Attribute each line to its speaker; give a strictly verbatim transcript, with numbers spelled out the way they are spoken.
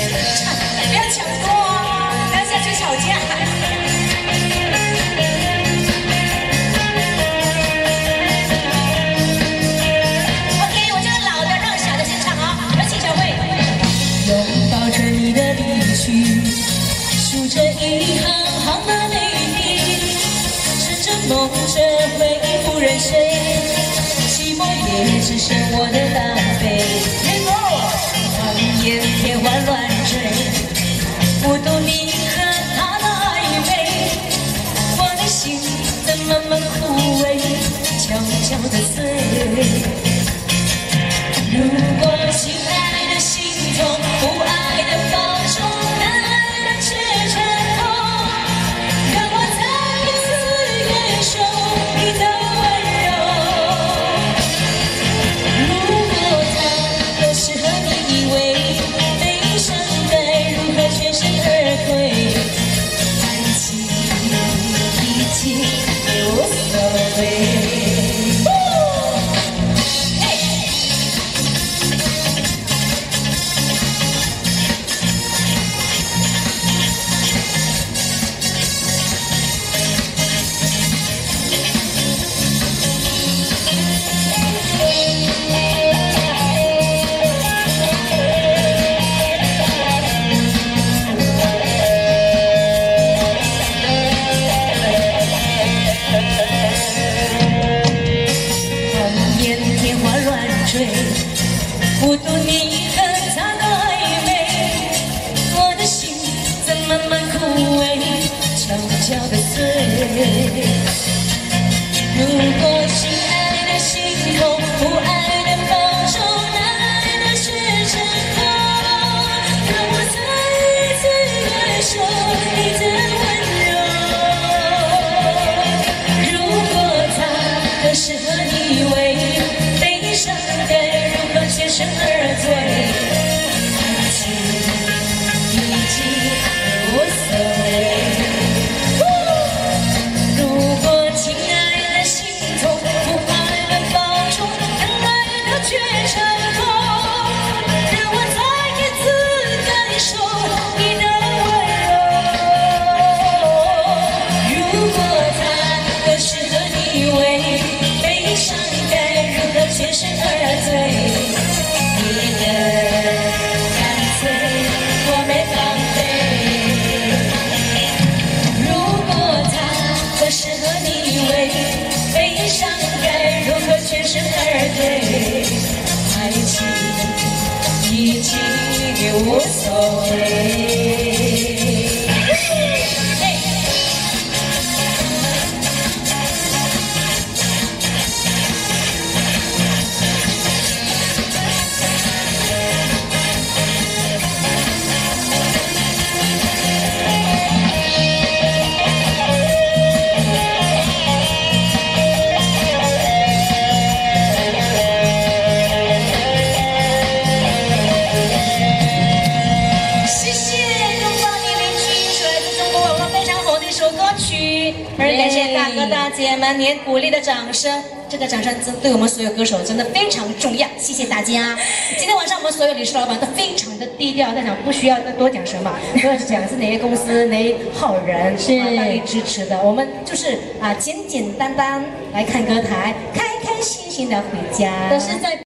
Speaker 1: 不要抢过哦，等下去吵架。OK， 我这个老的让小的先唱啊，有请小慧。拥抱着你的离去，数着一行行的泪滴，趁着梦着回忆不忍睡，寂寞也只剩我的狼狈。眼天花乱坠，不懂你和他的暧昧，我的心在慢慢枯萎，悄悄地碎。如果亲爱的心痛，不爱的放纵，难爱的却成痛，让我再一次感受你的温柔。如果他都适合你，以为全身而退，爱情已经无所谓。不懂你和他的暧昧，我的心在慢慢枯萎，悄悄地碎。如果亲爱的心痛，不爱的放纵，难爱的却成空，让我再一次感受你的温柔。如果他更适合你，为悲伤的全身而退，爱情已经无所谓。如果亲爱的心痛，不爱的放纵，难爱的却成空，让我再一次感受你的温柔。如果他更适合你，为悲伤该如何全身而退？你的干脆，我没防备。如果他更适合你，为悲伤该如何全身而退？爱情已经无所谓。而感谢大哥大姐们您鼓励的掌声，这个掌声真对我们所有歌手真的非常重要，谢谢大家。今天晚上我们所有理事老板都非常的低调，在场不需要多讲什么，都要讲是哪些公司哪些好人是大力支持的，我们就是啊简简单单来看歌台，开开心心的回家。都是在。